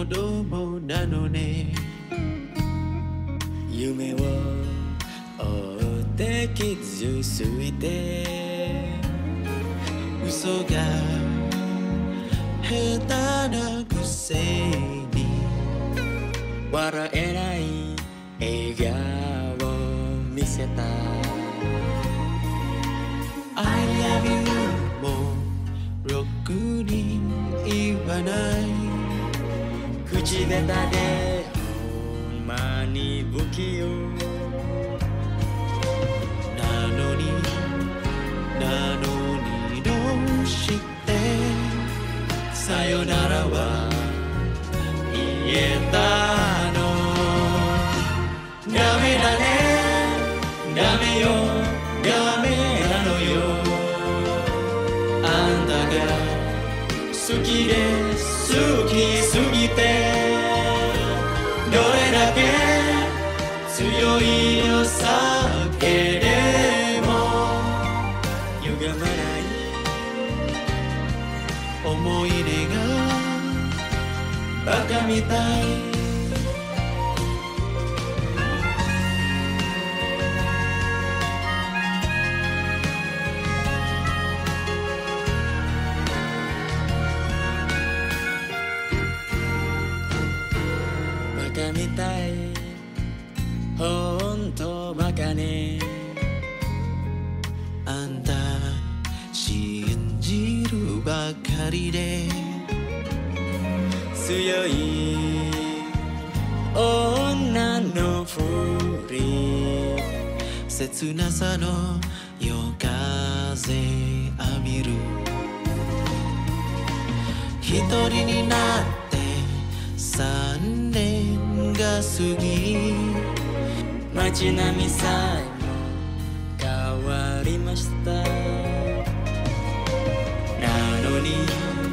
子供なのね。 夢を追って傷ついて嘘が下手なくせに笑えない笑顔を見せた I love you もろくに言わない口下手でほんまに不器用なのにどうしてさよならは言えたの。ダメだねダメよダメなのよ。あんたが好きで好きすぎてどれだけ強いの酒でも歪まない思い出がバカみたい。 バカみたいほんとバカね。 あんた信じるばかりで強い女のふり切なさの夜風浴びる一人になって3年が過ぎ街並みさえも変わりましたなのに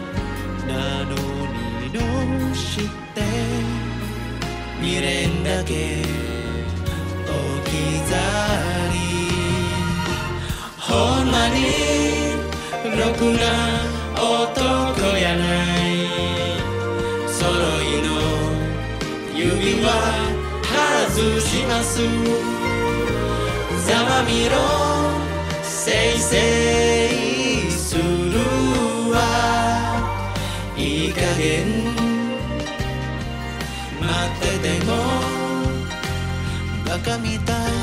どうして未練だけ置き去りほんまにろくな男やない揃いの指輪外しますざまみろせいせいするわいい加減待っててもバカみたい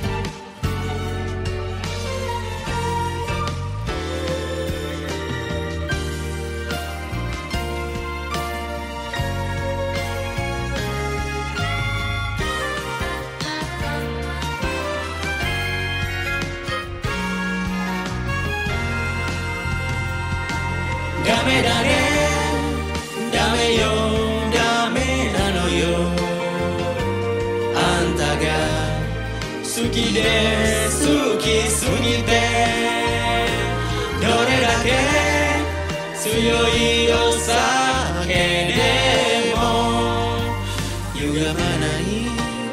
ダメだねダメよダメなのよあんたが好きで好きすぎてどれだけ強いお酒でも歪まない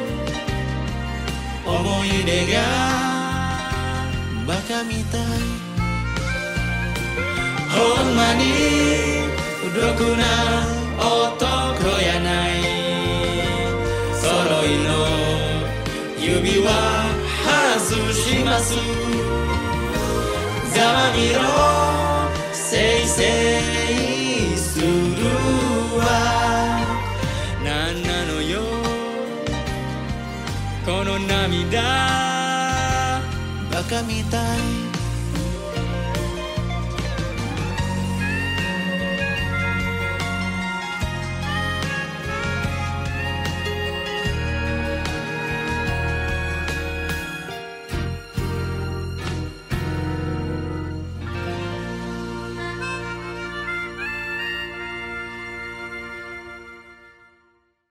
思い出がバカみたいほんまにろくな男やない揃いの指輪外しますざまみろせいせいするわなんなのよこの涙バカみたい